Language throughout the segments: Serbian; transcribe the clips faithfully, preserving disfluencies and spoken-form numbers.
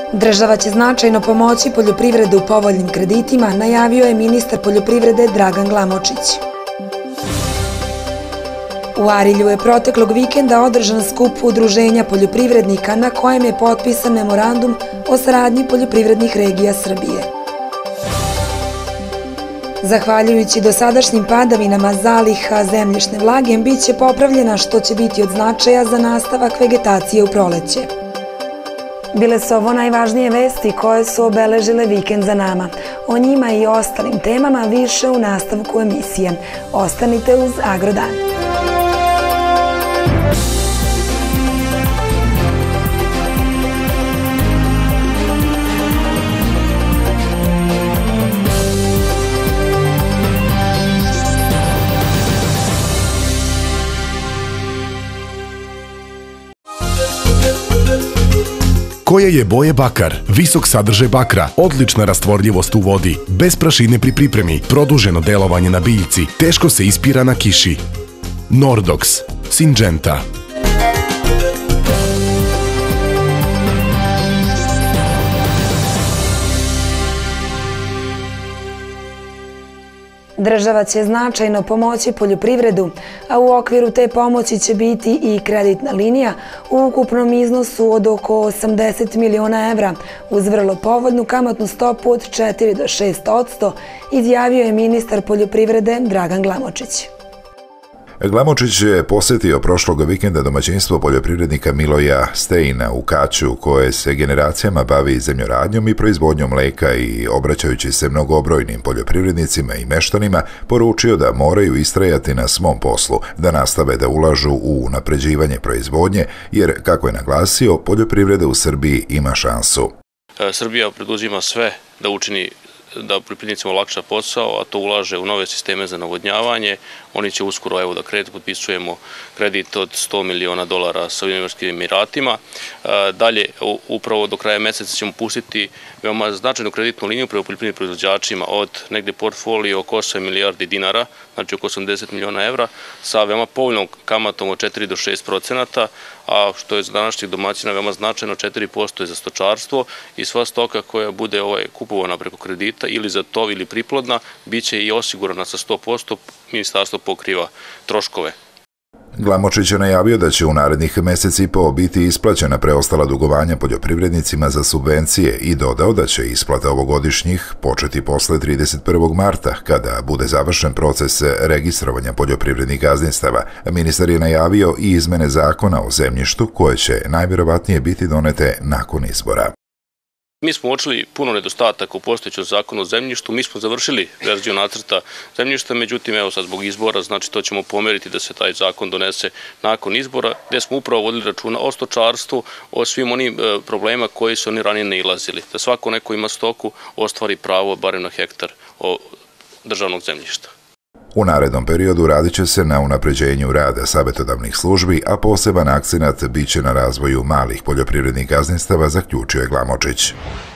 Država će značajno pomoći poljoprivredu u povoljnim kreditima, najavio je ministar poljoprivrede Dragan Glamočić. U Arilju je proteklog vikenda održan skup udruženja poljoprivrednika na kojem je potpisan memorandum o saradnji poljoprivrednih regija Srbije. Zahvaljujući dosadašnjim padavinama zaliha zemljišne vlage, bit će popravljena, što će biti od značaja za nastavak vegetacije u proleće. Bile su ovo najvažnije vesti koje su obeležile vikend za nama. O njima i ostalim temama više u nastavku emisije. Ostanite uz Agrodan. Koje je boje bakar? Visok sadržaj bakra, odlična rastvorljivost u vodi, bez prašine pri pripremi, produženo delovanje na biljci, teško se ispira na kiši. Nordox, Syngenta. Država će značajno pomoći poljoprivredu, a u okviru te pomoći će biti i kreditna linija u ukupnom iznosu od oko osamdeset miliona evra uz vrlo povoljnu kamatnu stopu od četiri do šest posto, izjavio je ministar poljoprivrede Dragan Glamočić. Glamočić je posjetio prošlog vikenda domaćinstvo poljoprivrednika Miloja Stejna u Kaću, koje se generacijama bavi zemljoradnjom i proizvodnjom mleka, i obraćajući se mnogobrojnim poljoprivrednicima i meštanima, poručio da moraju istrajati na svom poslu, da nastave da ulažu u unapređivanje proizvodnje, jer, kako je naglasio, poljoprivreda u Srbiji ima šansu. Srbija preduzima sve da učini da poljoprivrednicima olakša posao, a to ulaže u nove sisteme za navodnjavanje. Oni će uskoro, evo da kredit, potpisujemo kredit od sto miliona dolara sa Ujedinjenim Arapskim Emiratima. Dalje, upravo do kraja meseca ćemo pustiti veoma značajnu kreditnu liniju prema poljoprivrednim proizvođačima od negde portfolio oko osam milijardi dinara, znači oko osamdeset miliona evra, sa veoma povoljnom kamatom od četiri do šest procenata, a što je za današnjih domaćina veoma značajno, četiri posto je za stočarstvo, i sva stoka koja bude kupovana preko kredita ili za tov ili priplodna bit će i osigurana sa sto posto, ministarstvo pokriva troškove. Glamočić je najavio da će u narednih meseci i po biti isplaćena preostala dugovanja poljoprivrednicima za subvencije i dodao da će isplata ovogodišnjih početi posle trideset prvog marta, kada bude završen proces registrovanja poljoprivrednih gazdinstava. Ministar je najavio i izmene zakona o zemljištu, koje će najvjerovatnije biti donete nakon izbora. Mi smo uočili puno nedostataka u postojećem zakonu o zemljištu, mi smo završili verziju nacrta zemljišta, međutim, evo sad zbog izbora, znači to ćemo pomeriti da se taj zakon donese nakon izbora, gde smo upravo vodili računa o stočarstvu, o svim onim problema koji su oni ranije nailazili, da svako neko ima stoku ostvari pravo barem na hektar državnog zemljišta. U narednom periodu radit će se na unapređenju rada savjetodavnih službi, a poseban akcenat bit će na razvoju malih poljoprivrednih gazdinstava, zaključio je Glamočić.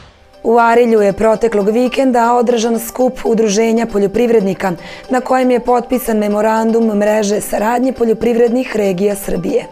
U Arilju je proteklog vikenda održan skup udruženja poljoprivrednika, na kojem je potpisan memorandum mreže saradnje poljoprivrednih regija Srbije.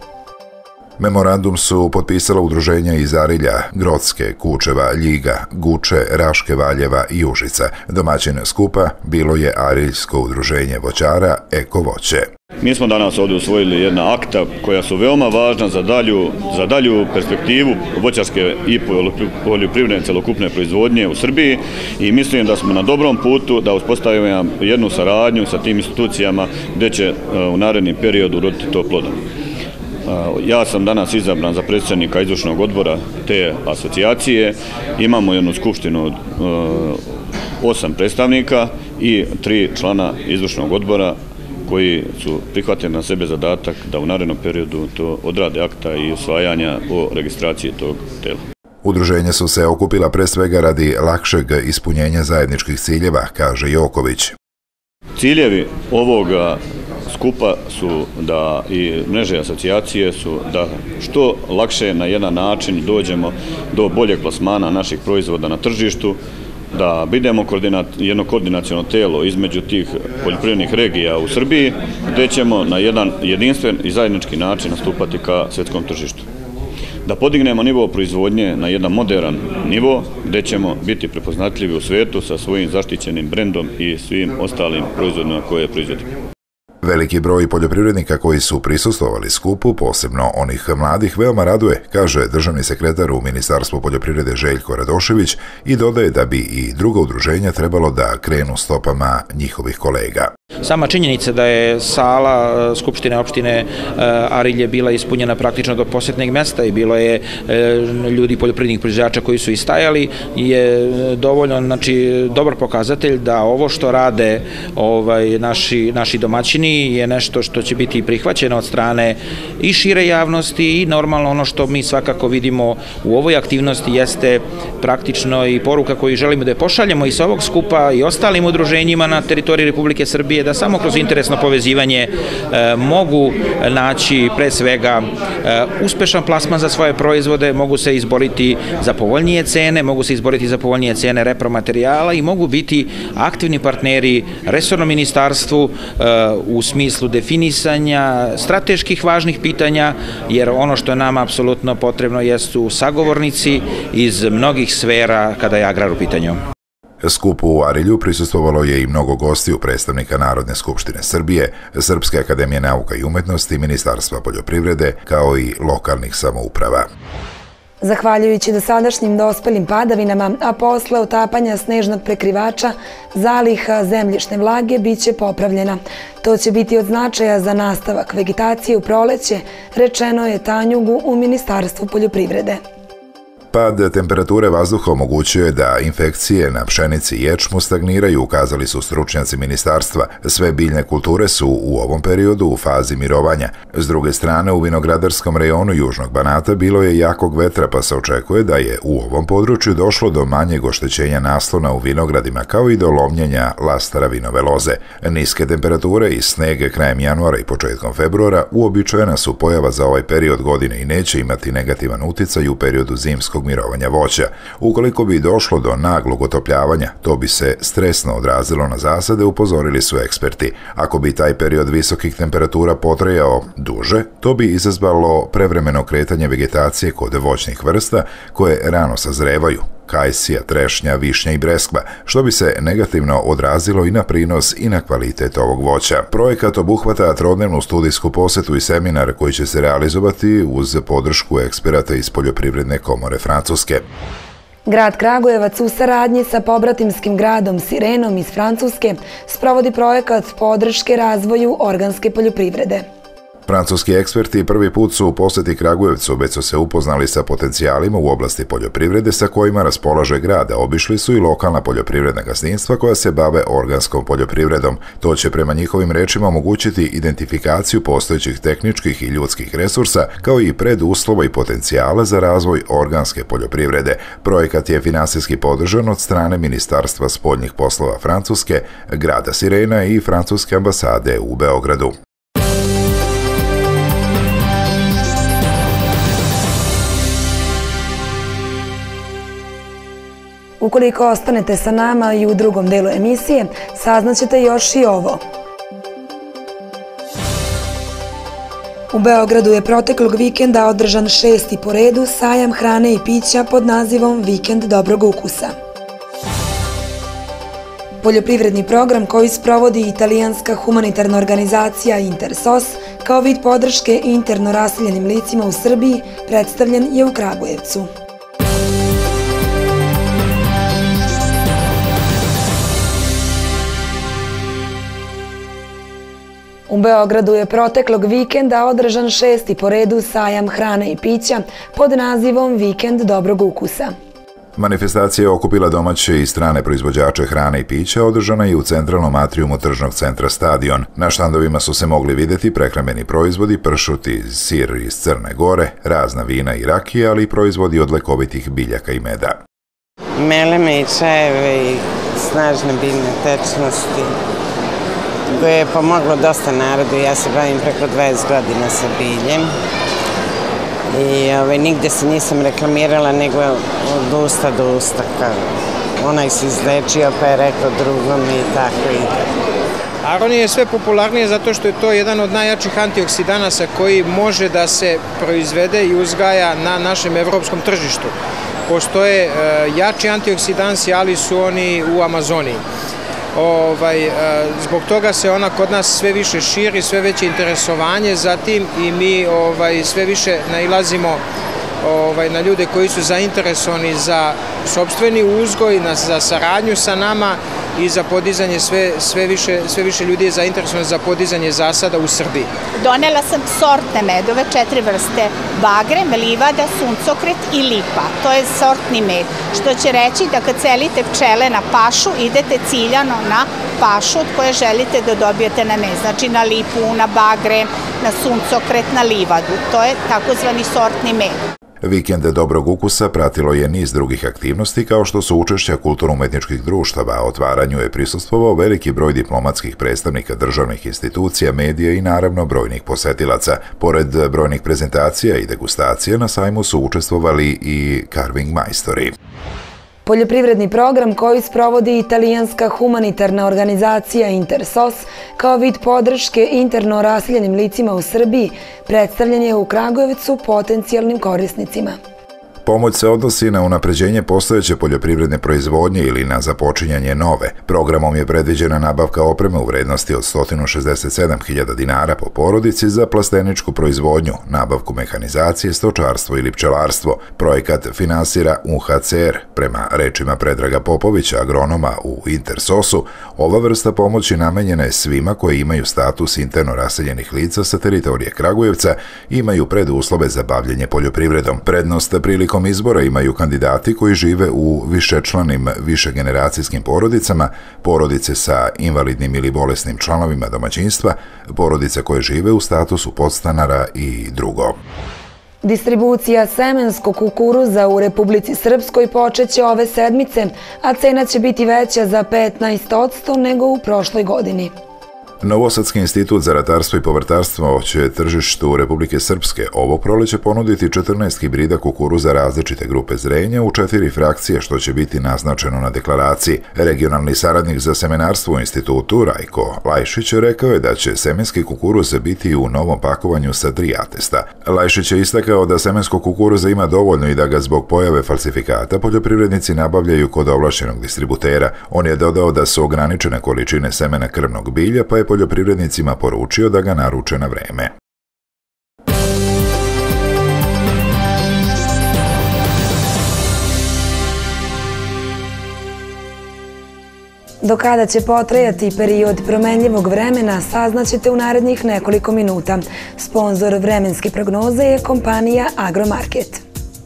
Memorandum su potpisala udruženja iz Arilja, Grocke, Kučeva, Ljiga, Guče, Raške, Valjeva i Užica. Domaćin skupa bilo je Ariljsko udruženje voćara Eko voće. Mi smo danas ovdje usvojili jedna akta koja su veoma važna za dalju, za dalju perspektivu voćarske i poljoprivredne celokupne proizvodnje u Srbiji, i mislim da smo na dobrom putu da uspostavimo jednu saradnju sa tim institucijama gdje će u narednom periodu roditi to plodom. Ja sam danas izabran za predsjednika izvršnog odbora te asocijacije. Imamo jednu skupštinu od osam predstavnika i tri člana izvršnog odbora koji su prihvatili na sebe zadatak da u narednom periodu to odrade akta i usvajanja o registraciji tog tela. Udruženja su se okupila pre svega radi lakšeg ispunjenja zajedničkih ciljeva, kaže Joković. Ciljevi ovoga skupa su da i mreže asocijacije su da što lakše na jedan način dođemo do boljeg plasmana naših proizvoda na tržištu, da budemo jedno koordinaciono telo između tih poljoprivrednih regija u Srbiji, gdje ćemo na jedan jedinstven i zajednički način nastupati ka svjetskom tržištu. da podignemo nivo proizvodnje na jedan moderan nivo gdje ćemo biti prepoznatljivi u svijetu sa svojim zaštićenim brendom i svim ostalim proizvodima koje proizvodimo. Veliki broj poljoprivrednika koji su prisustvovali skupu, posebno onih mladih, veoma raduje, kaže državni sekretar u Ministarstvu poljoprivrede Željko Radošević i dodaje da bi i druga udruženja trebalo da krenu stopama njihovih kolega. Sama činjenica da je sala Skupštine opštine Arilje bila ispunjena praktično do posljednjeg mesta i bilo je ljudi poljoprivrednih proizvođača koji su istajali je dovoljno, znači, dobar pokazatelj da ovo što rade ovaj, naši, naši domaćini je nešto što će biti prihvaćeno od strane i šire javnosti i normalno ono što mi svakako vidimo u ovoj aktivnosti jeste praktično i poruka koju želimo da je pošaljemo i sa ovog skupa i ostalim udruženjima na teritoriji Republike Srbije, da samo kroz interesno povezivanje e, mogu naći pre svega e, uspešan plasman za svoje proizvode, mogu se izboriti za povoljnije cene, mogu se izboriti za povoljnije cene repromaterijala i mogu biti aktivni partneri resornom ministarstvu e, u smislu definisanja strateških važnih pitanja, jer ono što je nama apsolutno potrebno jesu sagovornici iz mnogih sfera kada je agrar u pitanju. Skupu u Arilju prisustvovalo je i mnogo gostiju predstavnika Narodne skupštine Srbije, Srpske akademije nauka i umetnosti, Ministarstva poljoprivrede, kao i lokalnih samouprava. Zahvaljujući dosadašnjim dospelim padavinama, a posle otapanja snežnog prekrivača, zaliha zemljišne vlage biće popravljena. To će biti od značaja za nastavak vegetacije u proleće, rečeno je Tanjugu u Ministarstvu poljoprivrede. Pad temperature vazduha omogućuje da infekcije na pšenici i ječmu stagniraju, ukazali su stručnjaci ministarstva. Sve biljne kulture su u ovom periodu u fazi mirovanja. S druge strane, u vinogradarskom rejonu Južnog Banata bilo je jakog vetra, pa se očekuje da je u ovom području došlo do manjeg oštećenja naslona u vinogradima, kao i do lomljenja lastara vinove loze. Niske temperature i snege krajem januara i početkom februara uobičajena su pojava za ovaj period godine i neće imati negativan uticaj u periodu zimskog mirovanja voća. Ukoliko bi došlo do naglog otopljavanja, to bi se stresno odrazilo na zasade, upozorili su eksperti. Ako bi taj period visokih temperatura potrajao duže, to bi izazvalo prevremeno kretanje vegetacije kod voćnih vrsta koje rano sazrevaju, kajsija, trešnja, višnja i breskva, što bi se negativno odrazilo i na prinos i na kvalitet ovog voća. Projekat obuhvata trodnevnu studijsku posetu i seminar koji će se realizovati uz podršku eksperata iz Poljoprivredne komore Francuske. Grad Kragujevac u saradnji sa pobratimskim gradom Sirenom iz Francuske sprovodi projekat podrške razvoju organske poljoprivrede. Francuski eksperti prvi put su u poseti Kragujevcu, već su se upoznali sa potencijalima u oblasti poljoprivrede sa kojima raspolaže grad, a obišli su i lokalna poljoprivredna gazdinstva koja se bave organskom poljoprivredom. To će prema njihovim rečima omogućiti identifikaciju postojećih tehničkih i ljudskih resursa, kao i preduslova i potencijala za razvoj organske poljoprivrede. Projekat je finansijski podržan od strane Ministarstva spoljnih poslova Francuske, grada Sirena i Francuske ambasade u Beogradu. Ukoliko ostanete sa nama i u drugom delu emisije, saznaćete još i ovo. U Beogradu je proteklog vikenda održan šesti po redu sajam hrane i pića pod nazivom Vikend dobrog ukusa. Poljoprivredni program koji sprovodi italijanska humanitarna organizacija Intersos kao vid podrške interno raseljenim licima u Srbiji predstavljen je u Kragujevcu. U Beogradu je proteklog vikenda održan šesti po redu sajam hrane i pića pod nazivom Vikend dobrog ukusa. Manifestacija je okupila domaće i strane proizvođače hrane i pića, održana je u centralnom atrijumu tržnog centra Stadion. Na štandovima su se mogli vidjeti prehrambeni proizvodi, pršuti, sir iz Crne Gore, razna vina i rakije, ali i proizvodi od lekovitih biljaka i meda. Meleme i čajeve i snažne biljne tečnosti, koje je pomoglo dosta narodu. Ja se bavim preko dvadeset godina sa biljem i ovaj, nigde se nisam reklamirala nego od usta do usta. Onaj se izlečio pa je rekao drugom i tako ide. Aronija je sve popularnije zato što je to jedan od najjačih antioksidanasa koji može da se proizvede i uzgaja na našem evropskom tržištu. Postoje jači antioksidansi, ali su oni u Amazoniji. Ovaj, zbog toga se ona kod nas sve više širi, sve veće interesovanje za tim i mi ovaj, sve više nailazimo ovaj, na ljude koji su zainteresovani za sopstveni uzgoj, na, za saradnju sa nama i za podizanje, sve, sve, više, sve više ljudi je zainteresovano za podizanje zasada u Srbiji. Donela sam sortne medove, četiri vrste: bagre, livada, suncokret i lipa. To je sortni med, što će reći da kad celite pčele na pašu, idete ciljano na pašu od koje želite da dobijete na med. Znači na lipu, na bagre, na suncokret, na livadu. To je takozvani sortni med. Vikend dobrog ukusa pratilo je niz drugih aktivnosti kao što su učešća kulturno-umetničkih društava, otvaranju je prisustvovao veliki broj diplomatskih predstavnika državnih institucija, medija i naravno brojnih posetilaca. Pored brojnih prezentacija i degustacija na sajmu su učestvovali i carving majstori. Poljoprivredni program koji sprovodi italijanska humanitarna organizacija Intersos kao vid podrške interno raseljenim licima u Srbiji predstavljen je u Kragujevcu potencijalnim korisnicima. Pomoć se odnosi na unapređenje postojeće poljoprivredne proizvodnje ili na započinjanje nove. Programom je predviđena nabavka opreme u vrednosti od sto šezdeset sedam hiljada dinara po porodici za plasteničku proizvodnju, nabavku mehanizacije, stočarstvo ili pčelarstvo. Projekat finansira U H C R. Prema rečima Predraga Popovića, agronoma u Intersosu, ova vrsta pomoći namenjena je svima koji imaju status interno raseljenih lica sa teritorije Kragujevca i imaju preduslove za bavljenje poljoprivredom. Prednost prilikom izbora imaju kandidati koji žive u višečlanim višegeneracijskim porodicama, porodice sa invalidnim ili bolesnim članovima domaćinstva, porodice koje žive u statusu podstanara i drugo. Distribucija semenskog kukuruza u Republici Srpskoj počeće ove sedmice, a cena će biti veća za petnaest posto nego u prošloj godini. Novosadski institut za ratarstvo i povrtarstvo će tržištu Republike Srpske ovo proleće ponuditi četrnaest hibrida kukuruza različite grupe zrenja u četiri frakcije, što će biti naznačeno na deklaraciji. Regionalni saradnik za semenarstvo u institutu, Rajko Lajšić, rekao je da će semenski kukuruz biti u novom pakovanju sa tri atesta. Lajšić je istakao da semenskog kukuruza ima dovoljno i da ga zbog pojave falsifikata poljoprivrednici nabavljaju kod ovlašćenog distributera. On je dodao da su ograničene količine semena krvnog bilja, pa je poljoprivrednicima poručio da ga naruče na vreme. Do kada će potrajati period promenljivog vremena saznaćete u narednih nekoliko minuta. Sponzor vremenske prognoze je kompanija Agromarket.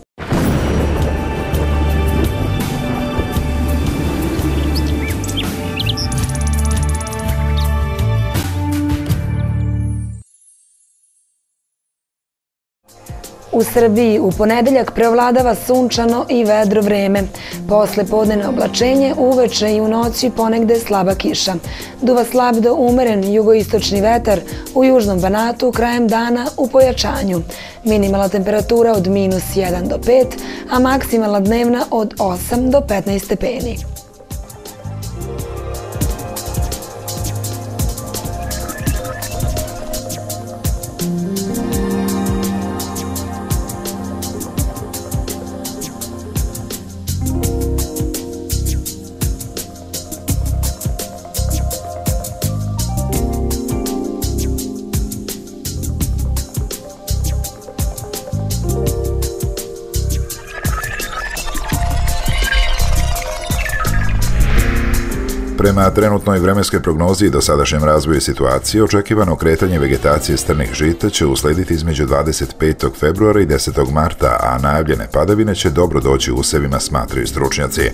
U Srbiji u ponedeljak preovladava sunčano i vedro vreme. Posle podnevno oblačenje, uveče i u noći ponegde slaba kiša. Duva slab do umeren jugoistočni vetar, u južnom Banatu krajem dana u pojačanju. Minimalna temperatura od minus jedan do pet, a maksimalna dnevna od osam do petnaest stepeni. Prema trenutnoj vremenskoj prognozi i dosadašnjem razvoju situacije, očekivano kretanje vegetacije strnih žita će uslediti između dvadeset petog februara i desetog marta, a najavljene padavine će dobro doći usevima, smatraju stručnjaci.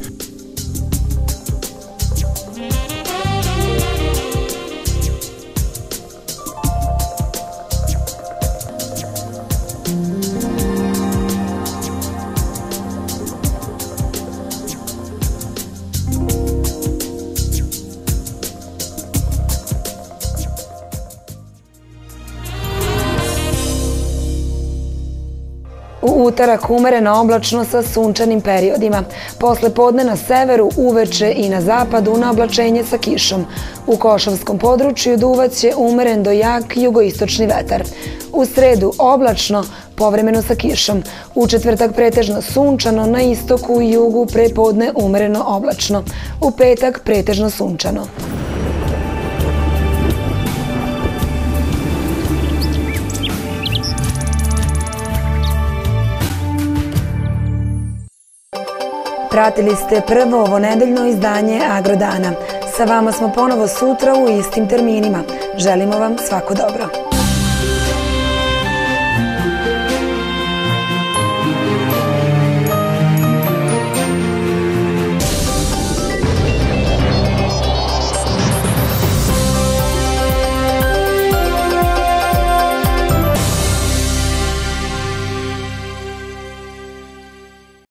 U utorak umereno oblačno sa sunčanim periodima. Posle podne na severu, uveče i na zapadu na oblačenje sa kišom. U Košavskom području duvaće umeren do jak jugoistočni vetar. U sredu oblačno, povremeno sa kišom. U četvrtak pretežno sunčano, na istoku i jugu prepodne umereno oblačno. U petak pretežno sunčano. Pratili ste prvo ovonedeljno izdanje Agrodana. Sa vama smo ponovo sutra u istim terminima. Želimo vam svako dobro.